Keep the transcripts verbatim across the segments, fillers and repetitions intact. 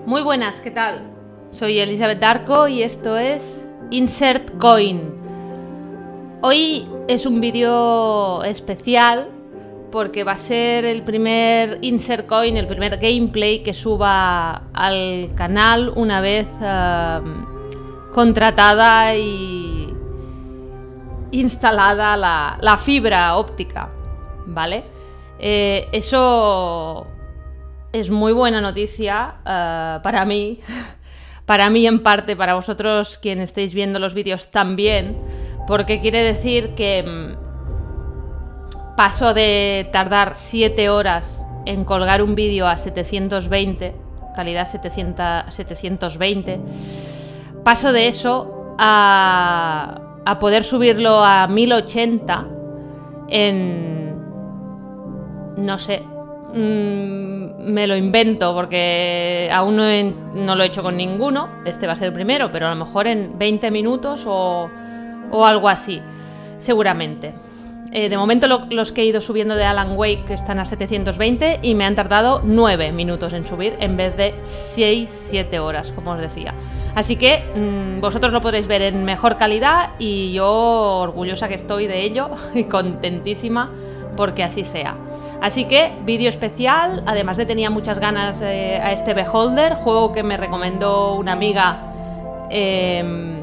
Muy buenas, ¿qué tal? Soy Elizabeth Darko y esto es Insert Coin. Hoy es un vídeo especial porque va a ser el primer Insert Coin, el primer gameplay que suba al canal una vez uh, contratada y instalada la, la fibra óptica, ¿vale? Eh, eso es muy buena noticia uh, para mí, para mí en parte, para vosotros quienes estéis viendo los vídeos también, porque quiere decir que um, paso de tardar siete horas en colgar un vídeo a setecientos veinte, calidad setecientos veinte, paso de eso a, a poder subirlo a mil ochenta en, no sé, me lo invento porque aún no, he, no lo he hecho con ninguno. Este va a ser el primero, pero a lo mejor en veinte minutos o, o algo así, seguramente. Eh, de momento lo, los que he ido subiendo de Alan Wake están a setecientos veinte y me han tardado nueve minutos en subir en vez de seis siete horas, como os decía. Así que mmm, vosotros lo podréis ver en mejor calidad y yo orgullosa que estoy de ello y contentísima porque así sea. Así que, vídeo especial, además de tenía muchas ganas eh, a este Beholder, juego que me recomendó una amiga eh,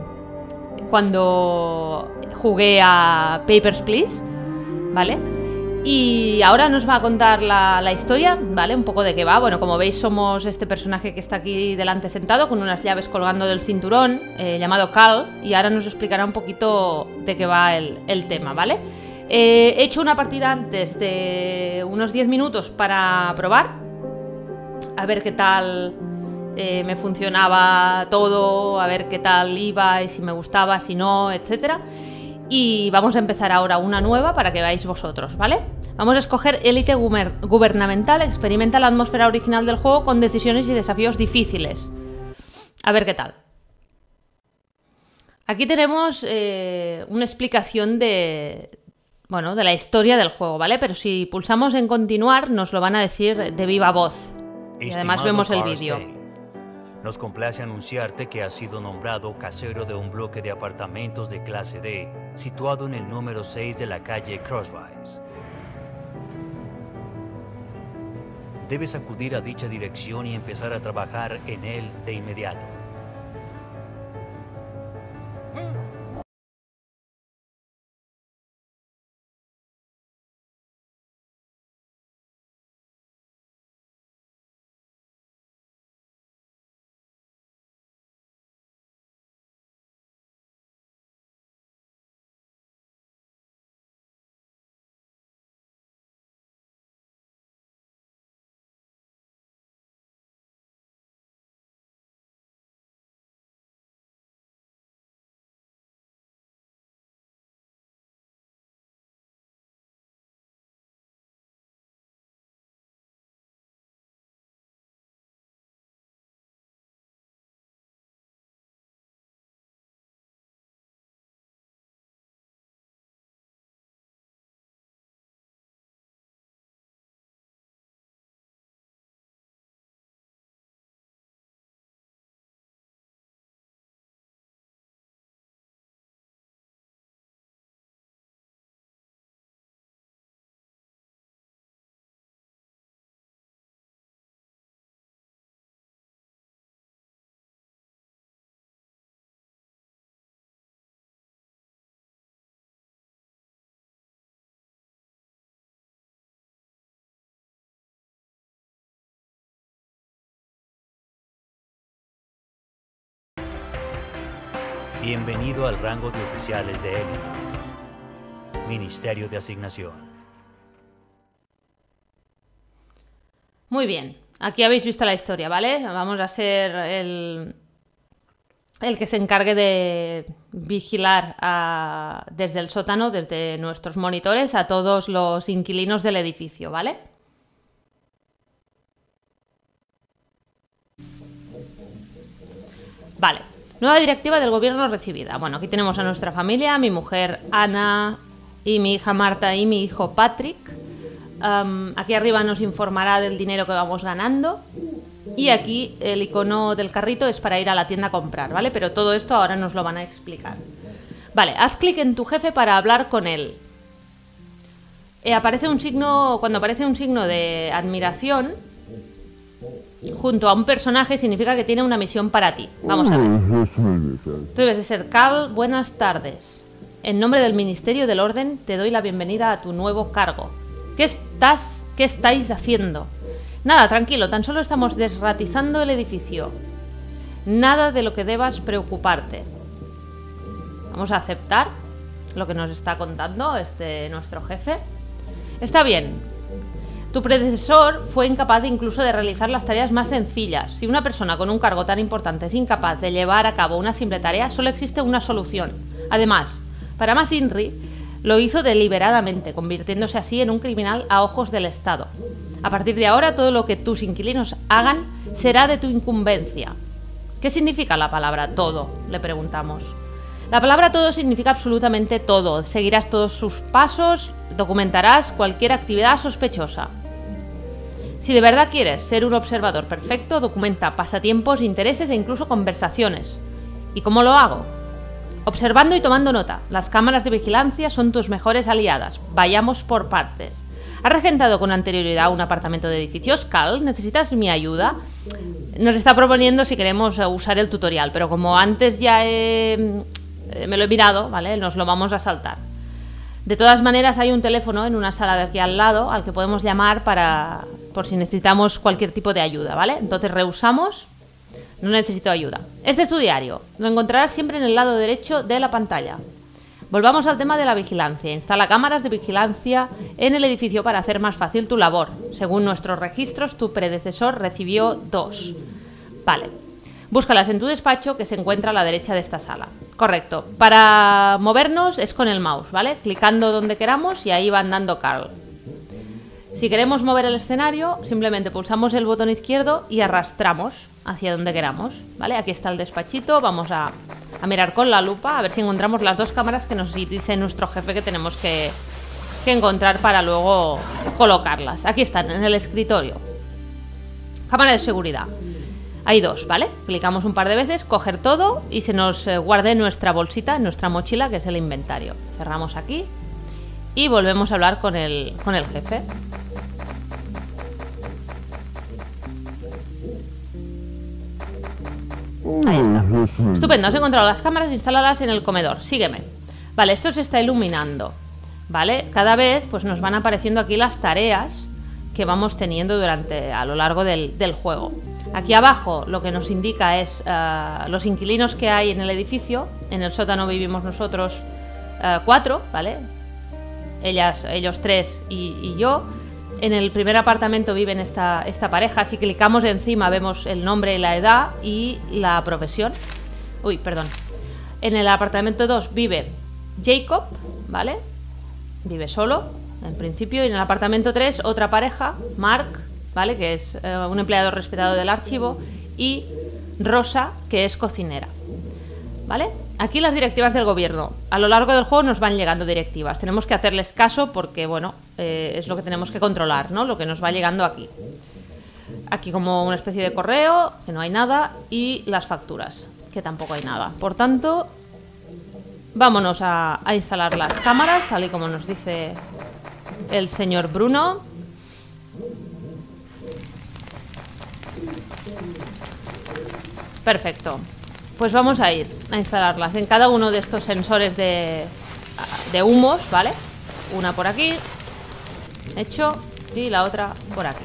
cuando jugué a Papers, Please, ¿vale? Y ahora nos va a contar la, la historia, ¿vale? Un poco de qué va. Bueno, como veis somos este personaje que está aquí delante sentado con unas llaves colgando del cinturón, eh, llamado Cal, y ahora nos explicará un poquito de qué va el, el tema, ¿vale? Eh, he hecho una partida antes de unos diez minutos para probar, a ver qué tal eh, me funcionaba todo, a ver qué tal iba y si me gustaba, si no, etcétera. Y vamos a empezar ahora una nueva para que veáis vosotros, ¿vale? Vamos a escoger élite gubernamental, experimenta la atmósfera original del juego con decisiones y desafíos difíciles. A ver qué tal. Aquí tenemos eh, una explicación de... Bueno, de la historia del juego, ¿vale? Pero si pulsamos en continuar, nos lo van a decir de viva voz. Y además vemos el vídeo. Nos complace anunciarte que has sido nombrado casero de un bloque de apartamentos de clase D, situado en el número seis de la calle Crosswise. Debes acudir a dicha dirección y empezar a trabajar en él de inmediato. Bienvenido al rango de oficiales de élite. Ministerio de Asignación. Muy bien, aquí habéis visto la historia, ¿vale? Vamos a ser el, el que se encargue de vigilar a, desde el sótano, desde nuestros monitores, a todos los inquilinos del edificio, ¿vale? Vale. Nueva directiva del gobierno recibida. Bueno, aquí tenemos a nuestra familia, mi mujer Ana y mi hija Marta y mi hijo Patrick. Um, aquí arriba nos informará del dinero que vamos ganando. Y aquí el icono del carrito es para ir a la tienda a comprar, ¿vale? Pero todo esto ahora nos lo van a explicar. Vale, haz clic en tu jefe para hablar con él. Eh, aparece un signo, cuando aparece un signo de admiración junto a un personaje, significa que tiene una misión para ti. Vamos a ver. Tú debes de ser Carl, buenas tardes. En nombre del Ministerio del Orden te doy la bienvenida a tu nuevo cargo. ¿Qué estás, qué estáis haciendo? Nada, tranquilo, tan solo estamos desratizando el edificio. Nada de lo que debas preocuparte. Vamos a aceptar lo que nos está contando este nuestro jefe. Está bien. Tu predecesor fue incapaz de incluso de realizar las tareas más sencillas. Si una persona con un cargo tan importante es incapaz de llevar a cabo una simple tarea, solo existe una solución. Además, Paramas Inri lo hizo deliberadamente, convirtiéndose así en un criminal a ojos del Estado. A partir de ahora, todo lo que tus inquilinos hagan será de tu incumbencia. ¿Qué significa la palabra todo?, le preguntamos. La palabra todo significa absolutamente todo. Seguirás todos sus pasos, documentarás cualquier actividad sospechosa. Si de verdad quieres ser un observador perfecto, documenta pasatiempos, intereses e incluso conversaciones. ¿Y cómo lo hago? Observando y tomando nota. Las cámaras de vigilancia son tus mejores aliadas. Vayamos por partes. ¿Has regentado con anterioridad un apartamento de edificios, Carl? ¿Necesitas mi ayuda? Nos está proponiendo si queremos usar el tutorial, pero como antes ya he, me lo he mirado, ¿vale? Nos lo vamos a saltar. De todas maneras, hay un teléfono en una sala de aquí al lado al que podemos llamar para por si necesitamos cualquier tipo de ayuda, ¿vale? Entonces rehusamos. No necesito ayuda. Este es tu diario. Lo encontrarás siempre en el lado derecho de la pantalla. Volvamos al tema de la vigilancia. Instala cámaras de vigilancia en el edificio para hacer más fácil tu labor. Según nuestros registros, tu predecesor recibió dos. Vale. Búscalas en tu despacho, que se encuentra a la derecha de esta sala. Correcto. Para movernos es con el mouse, ¿vale? Clicando donde queramos y ahí va andando Carl. Si queremos mover el escenario, simplemente pulsamos el botón izquierdo y arrastramos hacia donde queramos, ¿vale? Aquí está el despachito. Vamos a... a mirar con la lupa, a ver si encontramos las dos cámaras que nos dice nuestro jefe que tenemos que, que encontrar para luego colocarlas. Aquí están, en el escritorio. Cámara de seguridad. Hay dos, ¿vale? Clicamos un par de veces, coger todo y se nos eh, guarda en nuestra bolsita, en nuestra mochila, que es el inventario. Cerramos aquí y volvemos a hablar con el, con el jefe. Ahí está. Estupendo, has encontrado las cámaras, instálalas en el comedor. Sígueme. Vale, esto se está iluminando. ¿Vale? Cada vez pues nos van apareciendo aquí las tareas que vamos teniendo durante a lo largo del, del juego. Aquí abajo lo que nos indica es uh, los inquilinos que hay en el edificio. En el sótano vivimos nosotros uh, cuatro, ¿vale? Ellas, ellos tres y, y yo. En el primer apartamento viven esta, esta pareja. Si clicamos encima vemos el nombre, la edad y la profesión. Uy, perdón. En el apartamento dos vive Jacob, ¿vale? Vive solo, en principio. Y en el apartamento tres otra pareja, Mark, ¿vale? Que es eh, un empleado respetado del archivo. Y Rosa, que es cocinera, ¿vale? Aquí las directivas del gobierno. A lo largo del juego nos van llegando directivas. Tenemos que hacerles caso porque, bueno, eh, es lo que tenemos que controlar, ¿no? Lo que nos va llegando aquí. Aquí como una especie de correo, que no hay nada, y las facturas, que tampoco hay nada. Por tanto, vámonos a, a instalar las cámaras, tal y como nos dice el señor Bruno. Perfecto. Pues vamos a ir a instalarlas en cada uno de estos sensores de, de humos, ¿vale? Una por aquí, hecho, y la otra por aquí.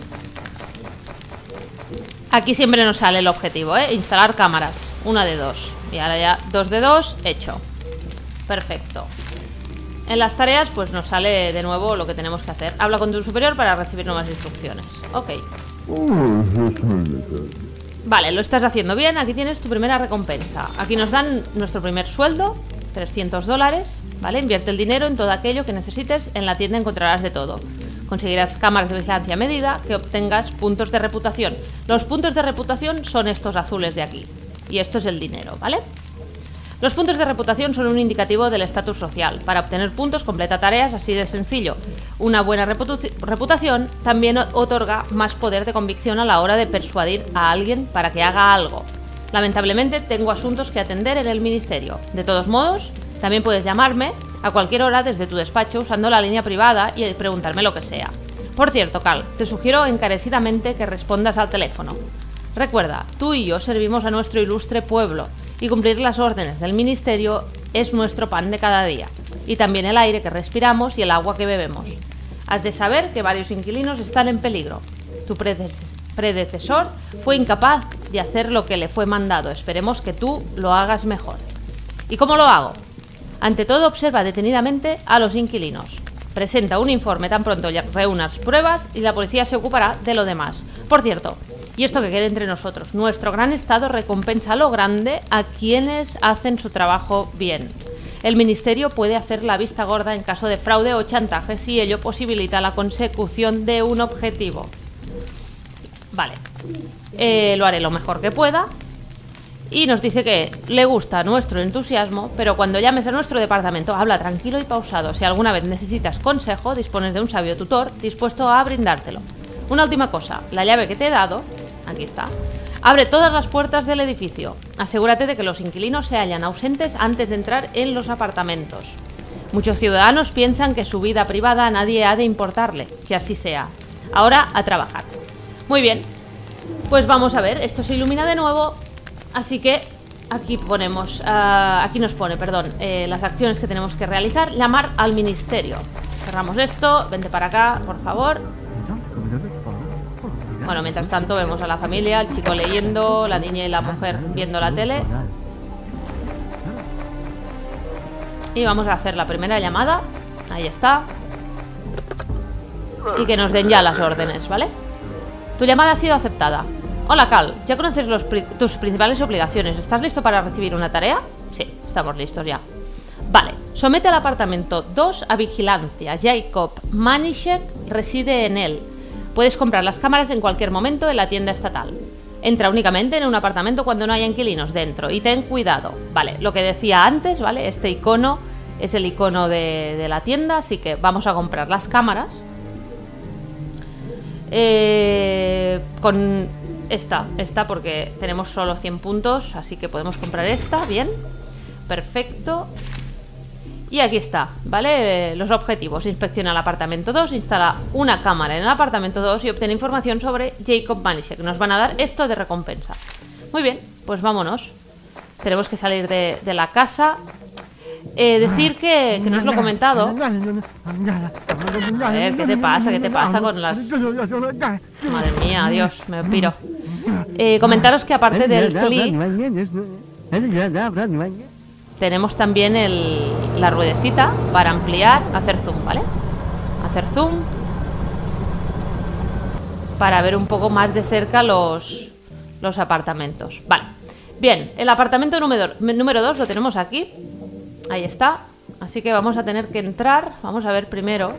Aquí siempre nos sale el objetivo, ¿eh? Instalar cámaras, una de dos. Y ahora ya dos de dos, hecho. Perfecto. En las tareas pues nos sale de nuevo lo que tenemos que hacer. Habla con tu superior para recibir nuevas instrucciones. Ok. Vale, lo estás haciendo bien. Aquí tienes tu primera recompensa. Aquí nos dan nuestro primer sueldo, trescientos dólares, ¿vale? Invierte el dinero en todo aquello que necesites. En la tienda encontrarás de todo. Conseguirás cámaras de vigilancia a medida que obtengas puntos de reputación. Los puntos de reputación son estos azules de aquí. Y esto es el dinero, ¿vale? Los puntos de reputación son un indicativo del estatus social. Para obtener puntos, completa tareas así de sencillo. Una buena reputación también otorga más poder de convicción a la hora de persuadir a alguien para que haga algo. Lamentablemente, tengo asuntos que atender en el ministerio. De todos modos, también puedes llamarme a cualquier hora desde tu despacho usando la línea privada y preguntarme lo que sea. Por cierto, Cal, te sugiero encarecidamente que respondas al teléfono. Recuerda, tú y yo servimos a nuestro ilustre pueblo y cumplir las órdenes del ministerio es nuestro pan de cada día, y también el aire que respiramos y el agua que bebemos. Has de saber que varios inquilinos están en peligro. Tu predecesor fue incapaz de hacer lo que le fue mandado. Esperemos que tú lo hagas mejor. ¿Y cómo lo hago? Ante todo, observa detenidamente a los inquilinos. Presenta un informe tan pronto reúnas pruebas y la policía se ocupará de lo demás. Por cierto, y esto que quede entre nosotros, nuestro gran estado recompensa a lo grande a quienes hacen su trabajo bien. El ministerio puede hacer la vista gorda en caso de fraude o chantaje si ello posibilita la consecución de un objetivo. Vale, eh, lo haré lo mejor que pueda. Y nos dice que le gusta nuestro entusiasmo, pero cuando llames a nuestro departamento, habla tranquilo y pausado. Si alguna vez necesitas consejo, dispones de un sabio tutor dispuesto a brindártelo. Una última cosa, la llave que te he dado, aquí está, abre todas las puertas del edificio. Asegúrate de que los inquilinos se hallan ausentes antes de entrar en los apartamentos. Muchos ciudadanos piensan que su vida privada a nadie ha de importarle, que así sea. Ahora a trabajar. Muy bien, pues vamos a ver, esto se ilumina de nuevo. Así que aquí ponemos, uh, aquí nos pone, perdón, eh, las acciones que tenemos que realizar. Llamar al ministerio. Cerramos esto, vente para acá, por favor. Bueno, mientras tanto vemos a la familia, el chico leyendo, la niña y la mujer viendo la tele. Y vamos a hacer la primera llamada. Ahí está. Y que nos den ya las órdenes, ¿vale? Tu llamada ha sido aceptada. Hola, Cal, ya conoces los pri tus principales obligaciones. ¿Estás listo para recibir una tarea? Sí, estamos listos ya. Vale, somete al apartamento dos a vigilancia. Jacob Manischek reside en él. Puedes comprar las cámaras en cualquier momento en la tienda estatal. Entra únicamente en un apartamento cuando no haya inquilinos dentro. Y ten cuidado. Vale, lo que decía antes, ¿vale? Este icono es el icono de, de la tienda, así que vamos a comprar las cámaras. Eh, con... Esta, esta porque tenemos solo cien puntos, así que podemos comprar esta, bien, perfecto. Y aquí está, ¿vale? Los objetivos: inspecciona el apartamento dos, instala una cámara en el apartamento dos y obtiene información sobre Jacob Manischek. Nos van a dar esto de recompensa. Muy bien, pues vámonos. Tenemos que salir de, de la casa. Eh, decir que, que no os lo he comentado. A ver, ¿qué te pasa? ¿Qué te pasa con las...? Madre mía, adiós, me piro. Eh, comentaros que aparte del clic tenemos también el, la ruedecita para ampliar, hacer zoom, ¿vale? Hacer zoom para ver un poco más de cerca los, los apartamentos. Vale, bien, el apartamento número, número dos lo tenemos aquí. Ahí está, así que vamos a tener que entrar. Vamos a ver primero.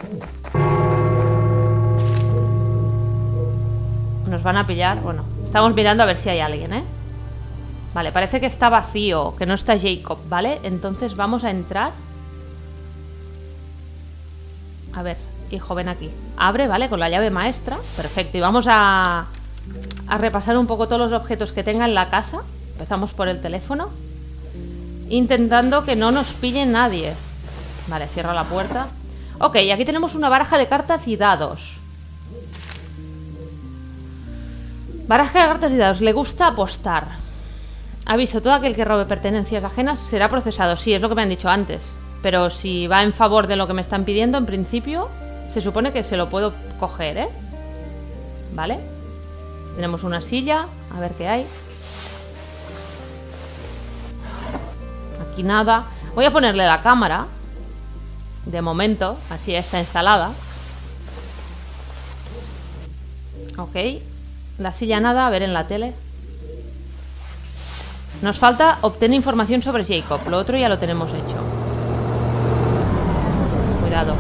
Nos van a pillar, bueno, estamos mirando a ver si hay alguien, ¿eh? Vale, parece que está vacío, que no está Jacob, ¿vale? Entonces vamos a entrar. A ver, hijo, ven aquí. Abre, ¿vale? Con la llave maestra, perfecto. Y vamos a, a repasar un poco todos los objetos que tenga en la casa. Empezamos por el teléfono, intentando que no nos pille nadie. Vale, cierra la puerta. Ok, aquí tenemos una baraja de cartas y dados. Baraja de cartas y dados. Le gusta apostar. Aviso, todo aquel que robe pertenencias ajenas será procesado. Sí, es lo que me han dicho antes. Pero si va en favor de lo que me están pidiendo, en principio, se supone que se lo puedo coger, ¿eh? Vale. Tenemos una silla. A ver qué hay. Aquí nada. Voy a ponerle la cámara. De momento, así ya está instalada. Ok. La silla nada, a ver en la tele. Nos falta obtener información sobre Jacob. Lo otro ya lo tenemos hecho. Cuidado.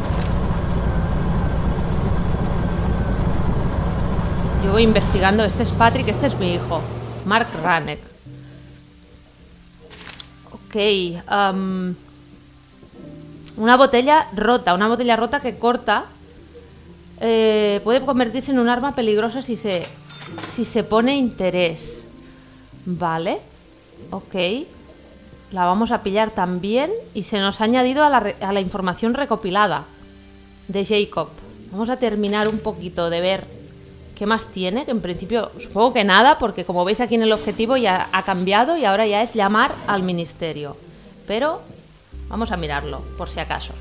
Yo voy investigando. Este es Patrick, este es mi hijo, Mark Ranek. Ok. Um, una botella rota. Una botella rota que corta. Eh, puede convertirse en un arma peligrosa si se, si se pone interés. Vale. Ok. La vamos a pillar también. Y se nos ha añadido a la, a la información recopilada de Jacob. Vamos a terminar un poquito de ver qué más tiene. Que en principio supongo que nada, porque como veis aquí en el objetivo ya ha cambiado y ahora ya es llamar al ministerio. Pero vamos a mirarlo, por si acaso.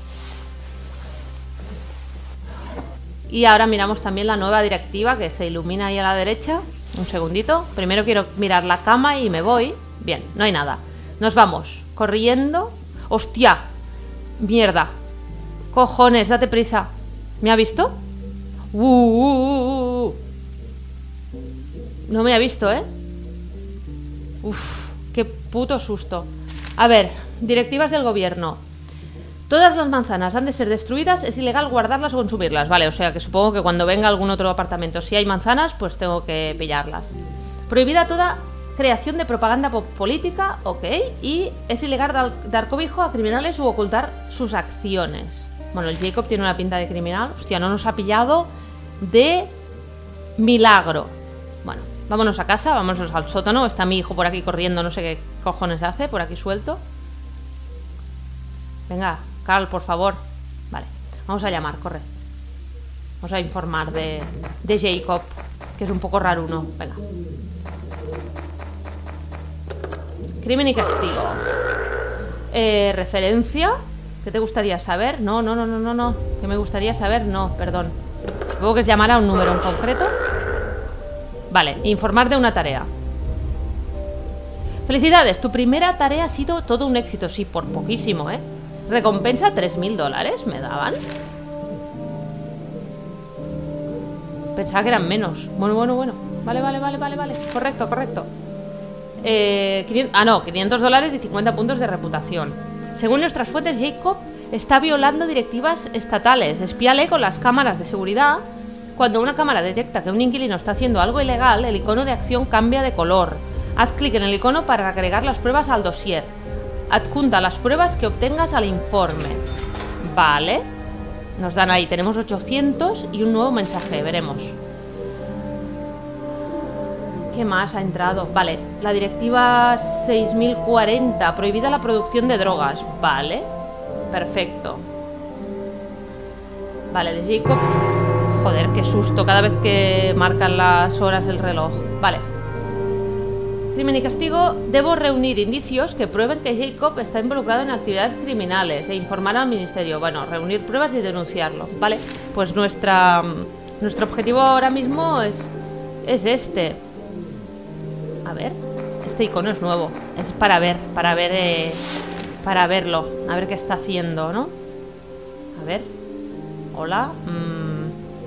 Y ahora miramos también la nueva directiva que se ilumina ahí a la derecha. Un segundito. Primero quiero mirar la cama y me voy. Bien, no hay nada. Nos vamos corriendo. ¡Hostia! ¡Mierda! ¡Cojones! Date prisa. ¿Me ha visto? Uh, uh, uh, uh. No me ha visto, ¿eh? Uf, qué puto susto. A ver, directivas del gobierno. Todas las manzanas han de ser destruidas, es ilegal guardarlas o consumirlas. Vale, o sea que supongo que cuando venga algún otro apartamento, si hay manzanas, pues tengo que pillarlas. Prohibida toda creación de propaganda política, ok. Y es ilegal dar, dar cobijo a criminales u ocultar sus acciones. Bueno, el Jacob tiene una pinta de criminal. Hostia, no nos ha pillado de milagro. Bueno, vámonos a casa, vámonos al sótano. Está mi hijo por aquí corriendo, no sé qué cojones hace, por aquí suelto. Venga, Carl, por favor. Vale, vamos a llamar, corre. Vamos a informar de, de Jacob, que es un poco raro uno. Venga. Crimen y castigo. Eh, referencia. ¿Qué te gustaría saber? No, no, no, no, no, no. ¿Qué me gustaría saber? No, perdón. Supongo que es llamar a un número en concreto. Vale, informar de una tarea. Felicidades, tu primera tarea ha sido todo un éxito. Sí, por poquísimo, ¿eh? Recompensa tres mil dólares, ¿me daban? Pensaba que eran menos. Bueno, bueno, bueno. Vale, vale, vale, vale, vale. Correcto, correcto. Eh, quinientos, ah, no, quinientos dólares y cincuenta puntos de reputación. Según nuestras fuentes, Jacob está violando directivas estatales. Espíale con las cámaras de seguridad. Cuando una cámara detecta que un inquilino está haciendo algo ilegal, el icono de acción cambia de color. Haz clic en el icono para agregar las pruebas al dossier. Adjunta las pruebas que obtengas al informe. Vale. Nos dan ahí, tenemos ochocientos y un nuevo mensaje, veremos. ¿Qué más ha entrado? Vale, la directiva seis mil cuarenta, prohibida la producción de drogas. Vale, perfecto. Vale, de Jacob. Joder, qué susto cada vez que marcan las horas el reloj. Vale. Crimen y castigo. Debo reunir indicios que prueben que Jacob está involucrado en actividades criminales e informar al ministerio. Bueno, reunir pruebas y denunciarlo. Vale, pues nuestra nuestro objetivo ahora mismo es, es este. A ver, este icono es nuevo. Es para ver, para ver, eh, para verlo. A ver qué está haciendo, ¿no? A ver. Hola. Mm.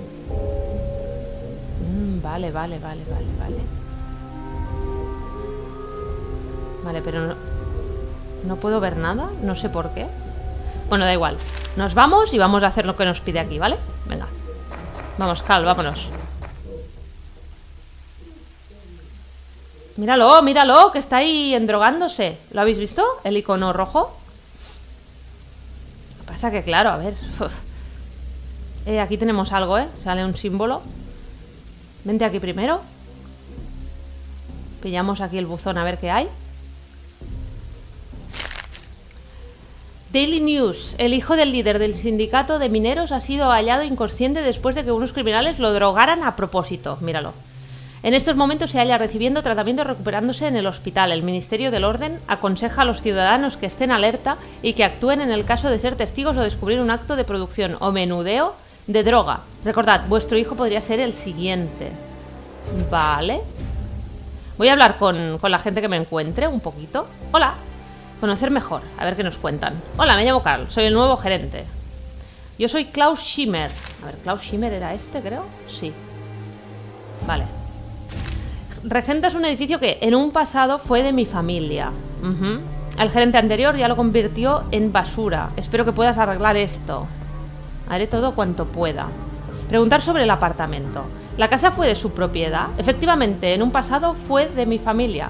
Mm, vale, vale, vale, vale, vale. Vale, pero no, no puedo ver nada. No sé por qué. Bueno, da igual. Nos vamos y vamos a hacer lo que nos pide aquí, ¿vale? Venga. Vamos, Cal, vámonos. Míralo, míralo, que está ahí endrogándose. ¿Lo habéis visto? El icono rojo. Lo que pasa que, claro, a ver. Eh, aquí tenemos algo, ¿eh? Sale un símbolo. Vente aquí primero. Pillamos aquí el buzón a ver qué hay. Daily News. El hijo del líder del sindicato de mineros ha sido hallado inconsciente después de que unos criminales lo drogaran a propósito. Míralo. En estos momentos se halla recibiendo tratamiento y recuperándose en el hospital. El Ministerio del Orden aconseja a los ciudadanos que estén alerta y que actúen en el caso de ser testigos o descubrir un acto de producción o menudeo de droga. Recordad, vuestro hijo podría ser el siguiente. Vale. Voy a hablar con, con la gente que me encuentre un poquito. Hola. Conocer mejor, a ver qué nos cuentan. Hola, me llamo Carl, soy el nuevo gerente. Yo soy Klaus Schimmer. A ver, Klaus Schimmer era este, creo. Sí. Vale. Regentas un edificio que en un pasado fue de mi familia. uh-huh. El gerente anterior ya lo convirtió en basura. Espero que puedas arreglar esto. Haré todo cuanto pueda. Preguntar sobre el apartamento. ¿La casa fue de su propiedad? Efectivamente, en un pasado fue de mi familia.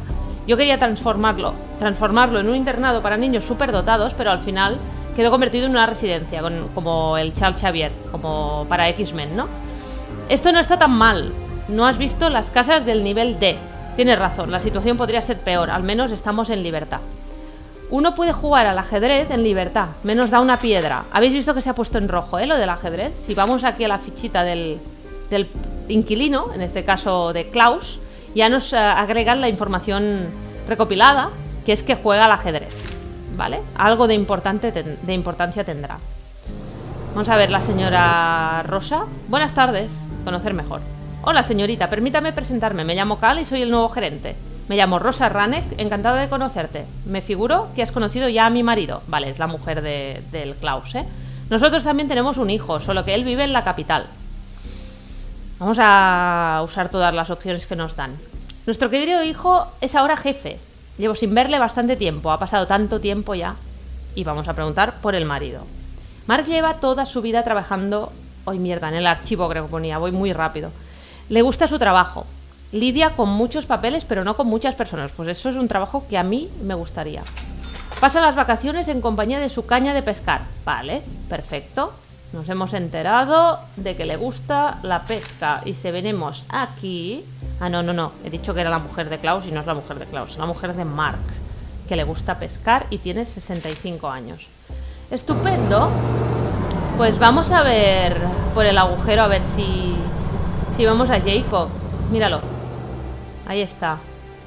Yo quería transformarlo, transformarlo en un internado para niños superdotados, pero al final quedó convertido en una residencia, con, como el Charles Xavier, como para X-Men, ¿no? Esto no está tan mal. No has visto las casas del nivel D. Tienes razón, la situación podría ser peor, al menos estamos en libertad. Uno puede jugar al ajedrez en libertad, menos da una piedra. ¿Habéis visto que se ha puesto en rojo, eh, lo del ajedrez? Si vamos aquí a la fichita del, del inquilino, en este caso de Klaus, ya nos uh, agregan la información recopilada, que es que juega al ajedrez, ¿vale? Algo de, importante ten, de importancia tendrá. Vamos a ver, la señora Rosa. Buenas tardes, conocer mejor. Hola señorita, permítame presentarme, me llamo Cal y soy el nuevo gerente. Me llamo Rosa Ranek, encantada de conocerte. Me figuro que has conocido ya a mi marido. Vale, es la mujer de, del Klaus, ¿eh? Nosotros también tenemos un hijo, solo que él vive en la capital. Vamos a usar todas las opciones que nos dan. Nuestro querido hijo es ahora jefe. Llevo sin verle bastante tiempo, ha pasado tanto tiempo ya. Y vamos a preguntar por el marido. Mark lleva toda su vida trabajando... Hoy mierda, en el archivo creo que ponía, voy muy rápido. Le gusta su trabajo. Lidia con muchos papeles, pero no con muchas personas. Pues eso es un trabajo que a mí me gustaría. Pasa las vacaciones en compañía de su caña de pescar. Vale, perfecto. Nos hemos enterado de que le gusta la pesca. Y si venimos aquí... Ah, no, no, no. He dicho que era la mujer de Klaus y no es la mujer de Klaus. Es la mujer de Mark, que le gusta pescar y tiene sesenta y cinco años. Estupendo. Pues vamos a ver por el agujero a ver si... Si vemos a Jacob. Míralo. Ahí está.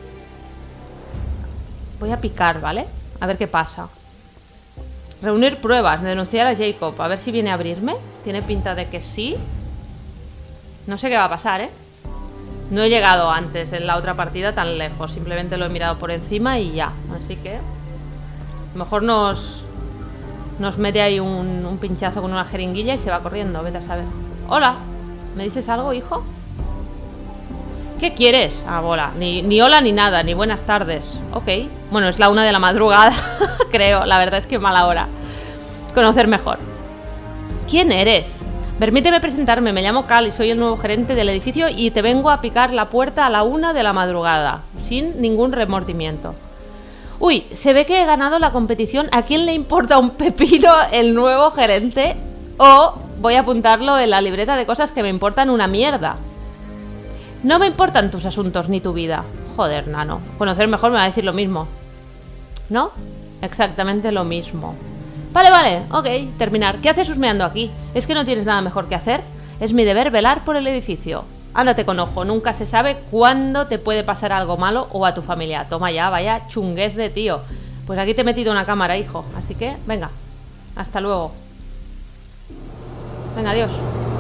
Voy a picar, ¿vale? A ver qué pasa. Reunir pruebas, denunciar a Jacob. A ver si viene a abrirme. Tiene pinta de que sí. No sé qué va a pasar, ¿eh? No he llegado antes en la otra partida tan lejos. Simplemente lo he mirado por encima y ya. Así que... A lo mejor nos... Nos mete ahí un, un pinchazo con una jeringuilla y se va corriendo. Vete a saber. Hola. ¿Me dices algo, hijo? ¿Qué quieres? Ah, bola. Ni, ni hola ni nada, ni buenas tardes. Ok. Bueno, es la una de la madrugada, creo. La verdad es que mala hora. Conocer mejor. ¿Quién eres? Permíteme presentarme. Me llamo Cal y soy el nuevo gerente del edificio y te vengo a picar la puerta a la una de la madrugada. Sin ningún remordimiento. Uy, se ve que he ganado la competición. ¿A quién le importa un pepino el nuevo gerente? O voy a apuntarlo en la libreta de cosas que me importan una mierda. No me importan tus asuntos ni tu vida. Joder, nano. Conocer mejor me va a decir lo mismo. ¿No? Exactamente lo mismo. Vale, vale. Ok, terminar. ¿Qué haces husmeando aquí? ¿Es que no tienes nada mejor que hacer? Es mi deber velar por el edificio. Ándate con ojo. Nunca se sabe cuándo te puede pasar algo malo o a tu familia. Toma ya, vaya chunguez de tío. Pues aquí te he metido una cámara, hijo. Así que, venga. Hasta luego. Venga, adiós.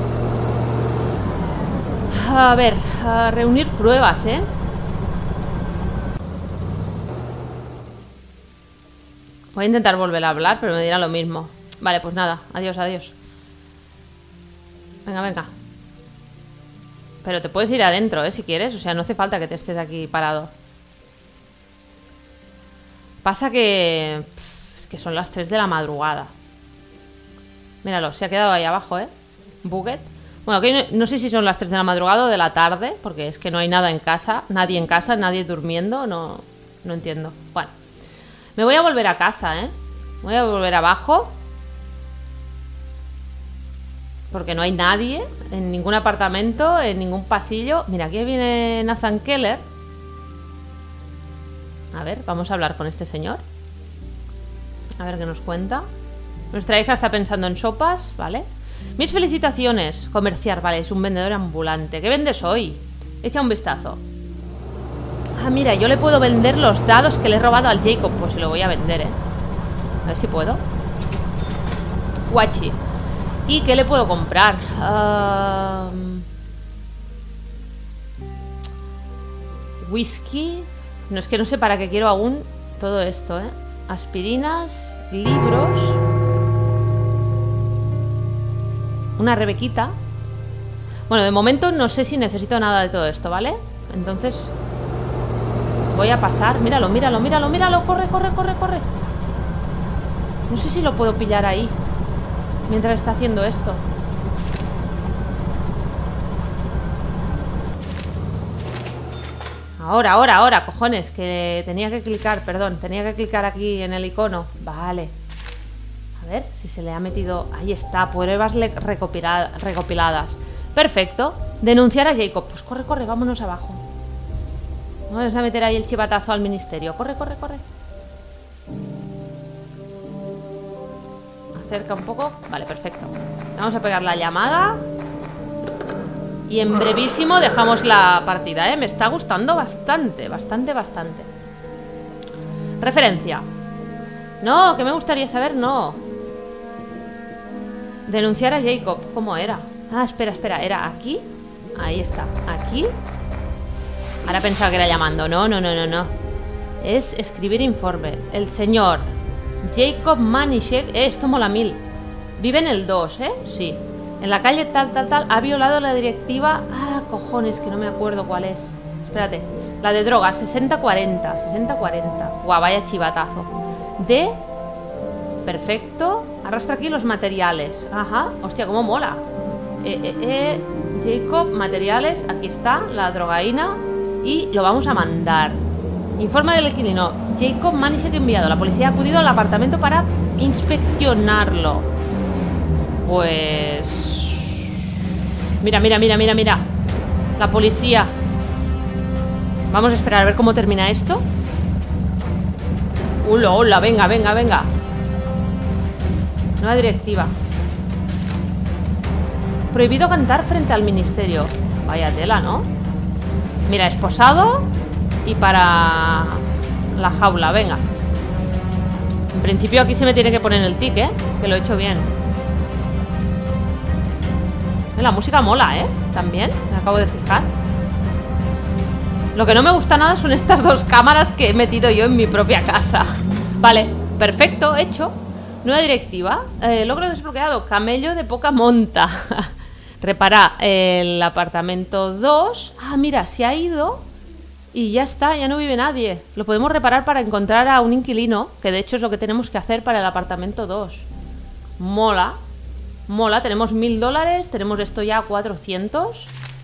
A ver, a reunir pruebas, ¿eh? Voy a intentar volver a hablar, pero me dirá lo mismo. Vale, pues nada, adiós, adiós. Venga, venga. Pero te puedes ir adentro, ¿eh? Si quieres, o sea, no hace falta que te estés aquí parado. Pasa que... Es que son las tres de la madrugada. Míralo, se ha quedado ahí abajo, ¿eh? Buget. Bueno, que no, no sé si son las tres de la madrugada o de la tarde, porque es que no hay nada en casa, nadie en casa, nadie durmiendo, no, no entiendo. Bueno, me voy a volver a casa, ¿eh? Voy a volver abajo. Porque no hay nadie en ningún apartamento, en ningún pasillo. Mira, aquí viene Nathan Keller. A ver, vamos a hablar con este señor. A ver qué nos cuenta. Nuestra hija está pensando en sopas, ¿vale? Mis felicitaciones. Comerciar, vale, es un vendedor ambulante. ¿Qué vendes hoy? Echa un vistazo. Ah, mira, yo le puedo vender los dados que le he robado al Jacob. Pues se lo voy a vender, ¿eh? A ver si puedo. Guachi. ¿Y qué le puedo comprar? Uh... Whisky. No, es que no sé para qué quiero aún todo esto, ¿eh? Aspirinas, libros. Una rebequita. Bueno, de momento no sé si necesito nada de todo esto, ¿vale? Entonces voy a pasar. Míralo, míralo, míralo, míralo. Corre, corre, corre, corre. No sé si lo puedo pillar ahí mientras está haciendo esto. Ahora, ahora, ahora, cojones, que tenía que clicar, perdón, tenía que clicar aquí en el icono. Vale. A ver si se le ha metido... Ahí está, pruebas recopila... recopiladas. Perfecto. Denunciar a Jacob. Pues corre, corre, vámonos abajo. Vamos a meter ahí el chivatazo al ministerio. Corre, corre, corre. Acerca un poco. Vale, perfecto. Vamos a pegar la llamada. Y en brevísimo dejamos la partida, ¿eh? Me está gustando bastante, bastante, bastante. Referencia. No, que me gustaría saber, no. Denunciar a Jacob. ¿Cómo era? Ah, espera, espera. ¿Era aquí? Ahí está. Aquí. Ahora pensaba que era llamando. No, no, no, no, no. Es escribir informe. El señor Jacob Manischek. Eh, esto mola mil. Vive en el dos, ¿eh? Sí. En la calle tal, tal, tal. Ha violado la directiva... Ah, cojones, que no me acuerdo cuál es. Espérate. La de drogas. sesenta cuarenta. sesenta cuarenta. Guau, vaya chivatazo. De... Perfecto. Arrastra aquí los materiales. Ajá. Hostia, cómo mola. Eh, eh, eh. Jacob, materiales. Aquí está. La drogaína. Y lo vamos a mandar. Informe del inquilino. Jacob Manischek enviado. La policía ha acudido al apartamento para inspeccionarlo. Pues... Mira, mira, mira, mira, mira. La policía. Vamos a esperar a ver cómo termina esto. Hola, hola, venga, venga, venga. Nueva directiva. Prohibido cantar frente al ministerio. Vaya tela, ¿no? Mira, esposado. Y para la jaula, venga. En principio aquí se me tiene que poner el tic, ¿eh? Que lo he hecho bien. La música mola, ¿eh? También, me acabo de fijar. Lo que no me gusta nada son estas dos cámaras que he metido yo en mi propia casa. Vale, perfecto, hecho. Nueva directiva. eh, Logro desbloqueado, camello de poca monta. Repara el apartamento dos. Ah, mira, se ha ido. Y ya está, ya no vive nadie. Lo podemos reparar para encontrar a un inquilino. Que de hecho es lo que tenemos que hacer para el apartamento dos. Mola. Mola, tenemos mil dólares. Tenemos esto ya a cuatrocientos.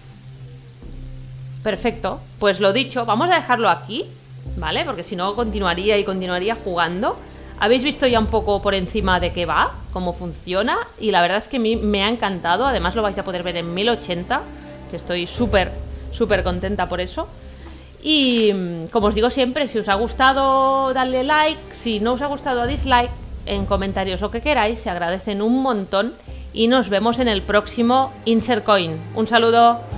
Perfecto, pues lo dicho, vamos a dejarlo aquí, ¿vale? Porque si no continuaría y continuaría jugando. Habéis visto ya un poco por encima de qué va, cómo funciona. Y la verdad es que a mí me ha encantado. Además lo vais a poder ver en mil ochenta. Que estoy súper, súper contenta por eso. Y como os digo siempre, si os ha gustado, dadle like. Si no os ha gustado, dislike. En comentarios lo que queráis, se agradecen un montón. Y nos vemos en el próximo Insert Coin. Un saludo.